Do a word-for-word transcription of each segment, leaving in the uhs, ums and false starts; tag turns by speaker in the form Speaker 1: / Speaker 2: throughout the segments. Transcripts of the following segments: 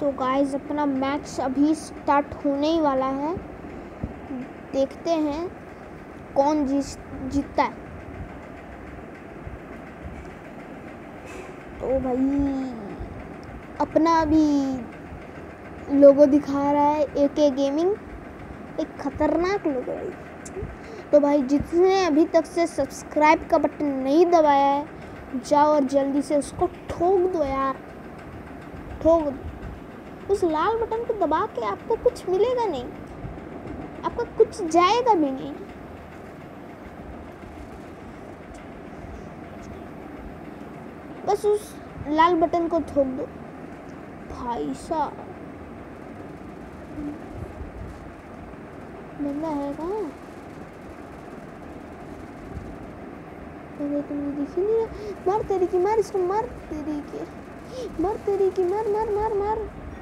Speaker 1: तो गाइस अपना मैच अभी स्टार्ट होने ही वाला है, देखते हैं कौन जीत जीतता है। तो भाई अपना अभी लोगो दिखा रहा है ए के गेमिंग, एक खतरनाक लोगो भाई। तो भाई जिसने अभी तक से सब्सक्राइब का बटन नहीं दबाया है, जाओ और जल्दी से उसको ठोक दो यार, ठोक दो। उस लाल बटन को दबा के आपको कुछ मिलेगा नहीं, आपका कुछ जाएगा भी नहीं। बस उस लाल बटन को ठोक दो भाई साहब। बंदा है कहाँ? अरे तुम्हें दिख ही नहीं रहा। मार तेरी की मार, इसको मार तेरी की मार, तेरी की मार मार मार मार।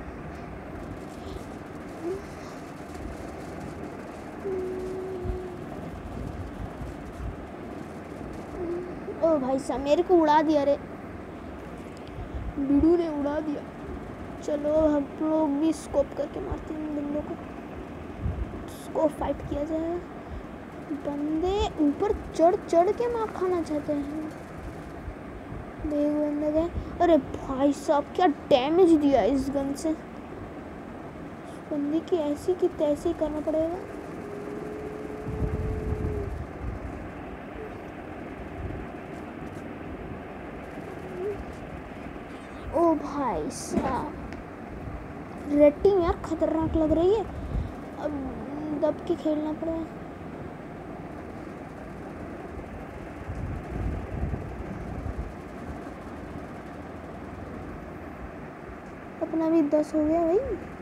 Speaker 1: ओ भाई साहब मेरे को उड़ा दिया रे, बिडू ने उड़ा दिया। चलो हम लोग भी स्कोप करके मारते हैं बंदों को, स्कोप फाइट किया जाएगा। बंदे ऊपर चढ़ चढ़ के मार खाना चाहते हैं। देख बंदे गए। अरे भाई साहब क्या डैमेज दिया इस गन से, बंदे की ऐसी की तैसी करना पड़ेगा। ओ भाई साहब रेटिंग यार खतरनाक लग रही है, अब दब के खेलना पड़ेगा। अपना भी दस हो गया भाई।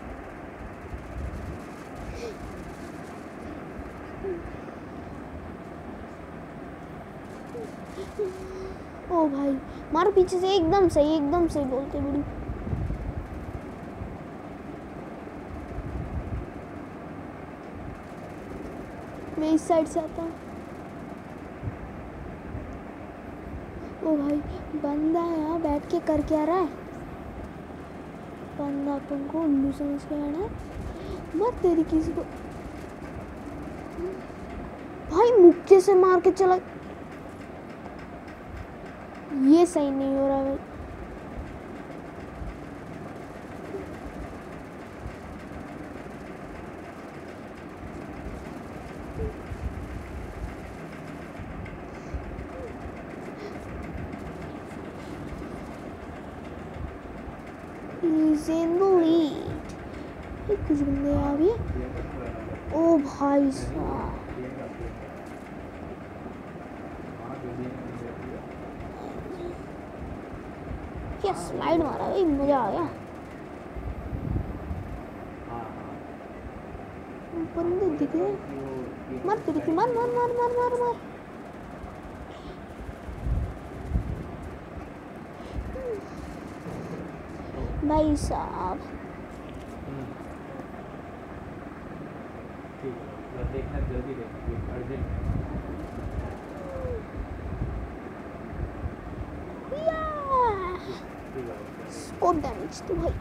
Speaker 1: ओ भाई मारो पीछे से, एकदम सही एकदम सही बोलते बिडू। मैं इस साइड से आता हूँ। ओ भाई बंदा यहाँ बैठ के कर क्या रहा है, बंदा अपन को उल्लू समझ के आना है। मर तेरी किसी को भाई, मुक्के से मार के चला, ये सही नहीं हो रहा भाई। कुछ बंदे आ गए। ओ भाई साहब क्या स्लाइड मारा भाई, मजा आ गया। बंदे दिख रहे, मार तेरी की मार मार मार मार मार मार। भाई साहब
Speaker 2: देखना जल्दी देख अर्जेंट।
Speaker 1: स्पोर्ट डैमेज तो भाई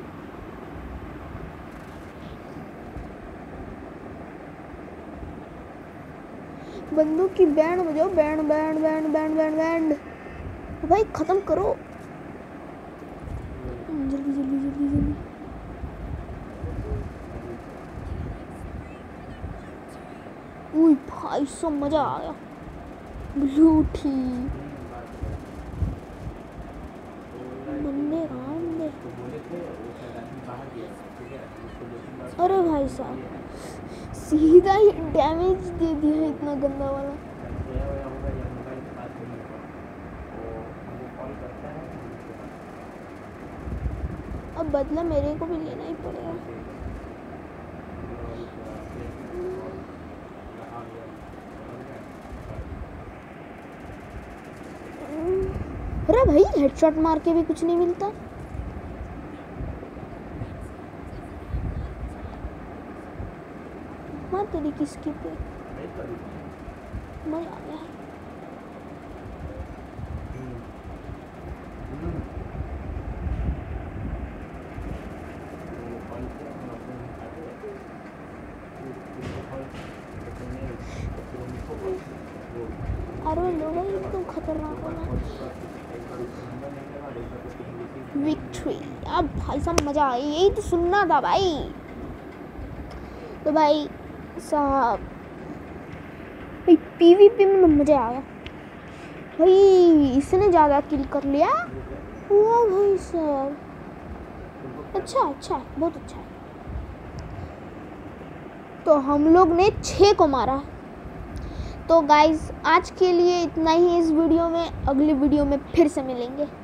Speaker 1: बंदूक की बैंड बजाओ, band band band band band band भाई खत्म करो जल्दी जल्दी जल्दी जल्दी। उई भाई सो मजा आ गया। ब्लूटी बंदे राम दे। अरे भाई साहब सीधा ही डैमेज दे दिया इतना गंदा वाला। अब बदला मेरे को भी लेना ही पड़ेगा। अरे भाई हेडशॉट मार के भी कुछ नहीं मिलता। मार तेरी किसकी पे मजा आ गया। विक्ट्री। अब भाई साहब मज़ा आया, यही तो सुनना था भाई। तो भाई साहब भाई पीवीपी में मज़ा आया भाई, इसने ज़्यादा किल कर लिया। वाह भाई साहब, अच्छा अच्छा है, बहुत अच्छा है। तो हम लोग ने छः को मारा। तो गाइस आज के लिए इतना ही इस वीडियो में, अगली वीडियो में फिर से मिलेंगे।